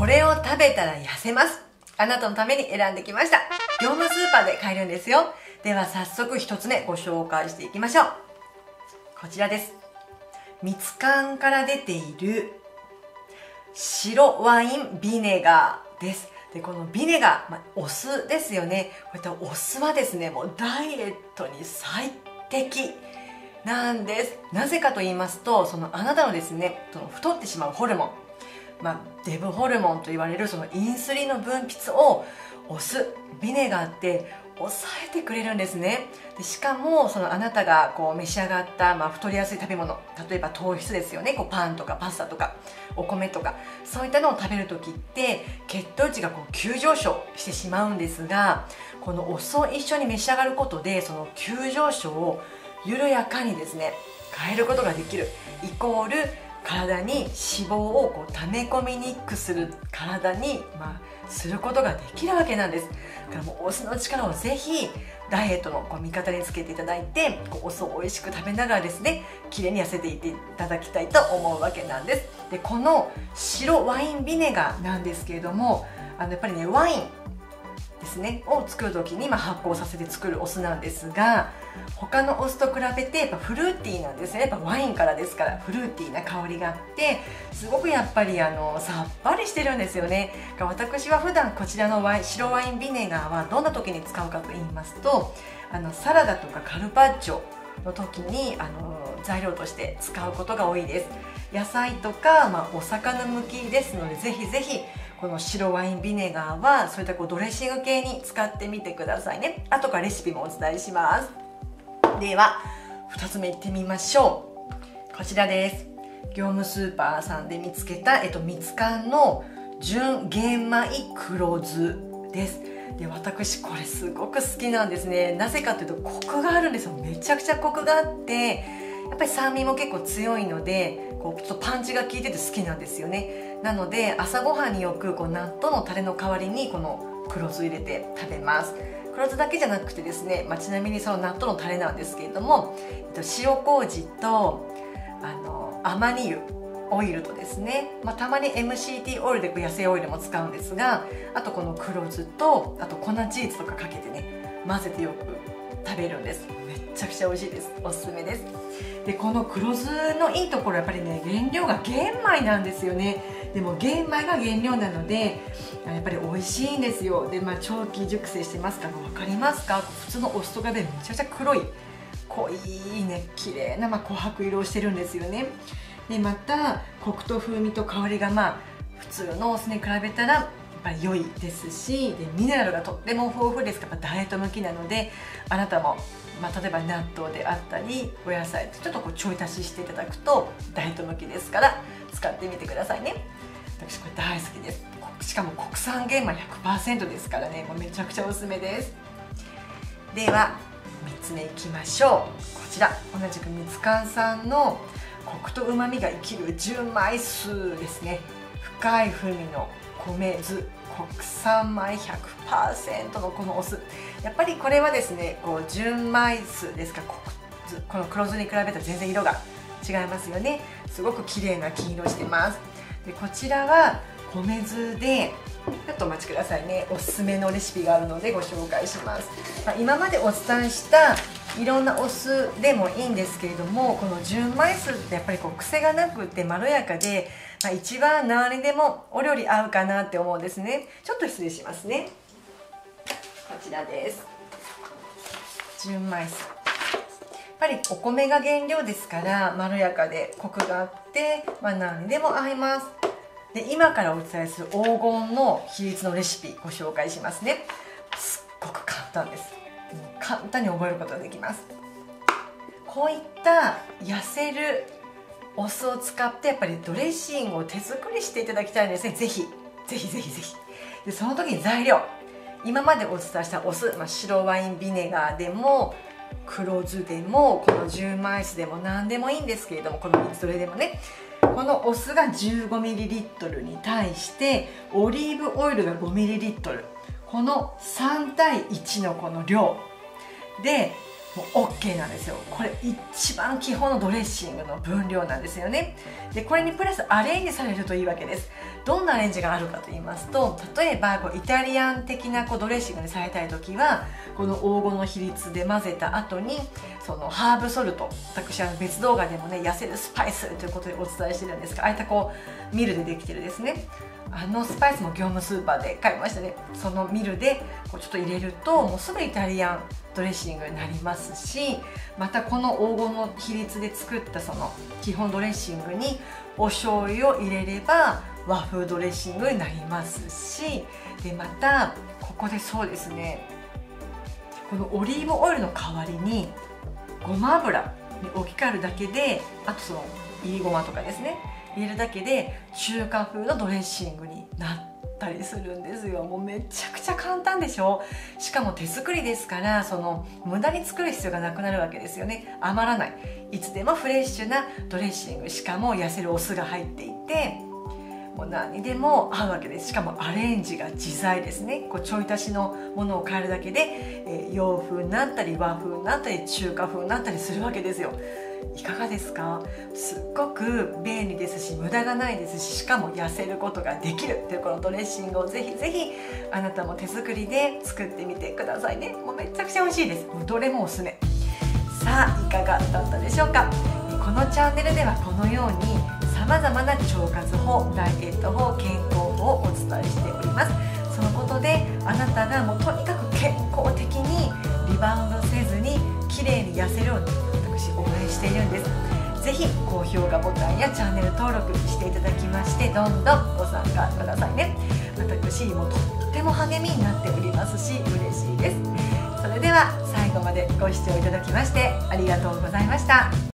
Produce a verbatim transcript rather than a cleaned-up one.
これを食べたら痩せます。あなたのために選んできました。業務スーパーで買えるんですよ。では早速一つ目ご紹介していきましょう。こちらです。蜜柑から出ている白ワインビネガーです。でこのビネガー、まあ、お酢ですよね。こういったお酢はですね、もうダイエットに最適なんです。なぜかと言いますと、そのあなたのですね、その太ってしまうホルモン、まあ、デブホルモンと言われるそのインスリンの分泌をお酢、ビネガーって抑えてくれるんですね。でしかもそのあなたがこう召し上がった、まあ、太りやすい食べ物、例えば糖質ですよね。こうパンとかパスタとかお米とかそういったのを食べる時って血糖値がこう急上昇してしまうんですが、このお酢を一緒に召し上がることでその急上昇を緩やかにですね変えることができる。イコール体に脂肪をこう溜め込みにくくする体に、まあ、することができるわけなんです。だからもうお酢の力をぜひダイエットのこう味方につけていただいて、こうお酢を美味しく食べながらですねきれいに痩せていっていただきたいと思うわけなんです。でこの白ワインビネガーなんですけれども、あのやっぱりねワインですねを作る時に、まあ、発酵させて作るお酢なんですが、他のお酢と比べてやっぱフルーティーなんですね。やっぱワインからですからフルーティーな香りがあってすごくやっぱりあのさっぱりしてるんですよね。私は普段こちらのワイン白ワインビネガーはどんな時に使うかと言いますと、あのサラダとかカルパッチョの時にあの材料として使うことが多いです。野菜とか、まあ、お魚向きですのでぜひぜひこの白ワインビネガーはそういったこうドレッシング系に使ってみてくださいね。後からレシピもお伝えします。ではふたつめいってみましょう。こちらです。業務スーパーさんで見つけた、えっと、蜜柑の純玄米黒酢です。で私これすごく好きなんですね。なぜかというとコクがあるんですよ。めちゃくちゃコクがあってやっぱり酸味も結構強いのでこうちょっとパンチが効いてて好きなんですよね。なので朝ごはんによくこう納豆のタレの代わりにこの黒酢入れて食べます。黒酢だけじゃなくてですね、まあ、ちなみにその納豆のタレなんですけれども、えっと、塩麹とあのアマニ油オイルとですね、まあ、たまに エムシーティー オイルでこう野生オイルも使うんですが、あとこの黒酢とあと粉チーズとかかけてね混ぜてよく食べるんです。めっちゃくちゃ美味しいです。おすすめです。でこの黒酢のいいところはやっぱりね原料が玄米なんですよね。でも玄米が原料なのでやっぱり美味しいんですよ。で、まあ、長期熟成してますから分かりますか。普通のお酢とかでめちゃくちゃ黒い濃いね綺麗な、まあ、琥珀色をしてるんですよね。でまたコクと風味と香りがまあ普通のお酢に比べたらやっぱり良いですし、でミネラルがとっても豊富ですからダイエット向きなのであなたも、まあ、例えば納豆であったりお野菜とちょっとこうちょい足ししていただくとダイエット向きですから使ってみてくださいね。私これ大好きです。しかも国産玄米 ひゃくパーセント ですからね、もうめちゃくちゃおすすめです。ではみっつめいきましょう。こちら同じく蜜柑さんのコクとうまみが生きる純米酢ですね。深い風味の米酢国産米 ひゃくパーセント のこのお酢、やっぱりこれはですねこう純米酢ですからこの黒酢に比べたら全然色が違いますよね。すごく綺麗な黄色してます。でこちらは米酢でちょっとお待ちくださいね。おすすめのレシピがあるのでご紹介します。まあ、今までお伝えしたいろんなお酢でもいいんですけれども、この純米酢ってやっぱりこう癖がなくてまろやかで、まあ、一番何にでもお料理合うかなって思うんですね。ちょっと失礼しますね。こちらです。純米酢、やっぱりお米が原料ですからまろやかでコクがあって、まあ、何にでも合います。で今からお伝えする黄金の比率のレシピご紹介しますね。すっごく簡単です。もう簡単に覚えることができます。こういった痩せるお酢を使ってやっぱりドレッシングを手作りしていただきたいんですね。ぜひぜひぜひぜひ。でその時に材料、今までお伝えしたお酢、まあ、白ワインビネガーでも黒酢でもこの純米酢でも何でもいいんですけれども、このみっつどれでもね、このお酢が じゅうごミリリットル に対してオリーブオイルが ごミリリットル、 このさんたいいちのこの量でもう OK なんですよ。これ一番基本のドレッシングの分量なんですよね。でこれにプラスアレンジされるといいわけです。 どんなアレンジがあるかと言いますと、例えばこうイタリアン的なこうドレッシングにされたい時は、この黄金の比率で混ぜた後にそのハーブソルト、私は別動画でもね痩せるスパイスということでお伝えしてるんですが、ああいったこうミルでできてるですね、あのスパイスも業務スーパーで買いましたね。そのミルでこうちょっと入れるともうすぐイタリアンドレッシングになりますし、またこの黄金の比率で作ったその基本ドレッシングにお醤油を入れれば和風ドレッシングになりますし、でまたここでそうですね、このオリーブオイルの代わりにごま油に置き換えるだけで、あとそのいりごまとかですね入れるだけで中華風のドレッシングになったりするんですよ。もうめちゃくちゃ簡単でしょ。しかも手作りですから、その無駄に作る必要がなくなるわけですよね。余らない、いつでもフレッシュなドレッシング、しかも痩せるお酢が入っていて、もう何にでも合うわけです。しかもアレンジが自在ですね。こうちょい足しのものを変えるだけで、えー、洋風になったり和風になったり中華風になったりするわけですよ。いかがですか？すっごく便利ですし無駄がないですし、しかも痩せることができるというこのドレッシングをぜひぜひあなたも手作りで作ってみてくださいね。もうめちゃくちゃ美味しいです。もうどれもおすすめ。さあいかがだったでしょうか？このチャンネルではこのようにさまざまな腸活法、ダイエット法、健康法をお伝えしております。そのことであなたがもうとにかく健康的にリバウンドせずにきれいに痩せるように私応援しているんです。ぜひ高評価ボタンやチャンネル登録していただきまして、どんどんご参加くださいね。私もとっても励みになっておりますし嬉しいです。それでは最後までご視聴いただきましてありがとうございました。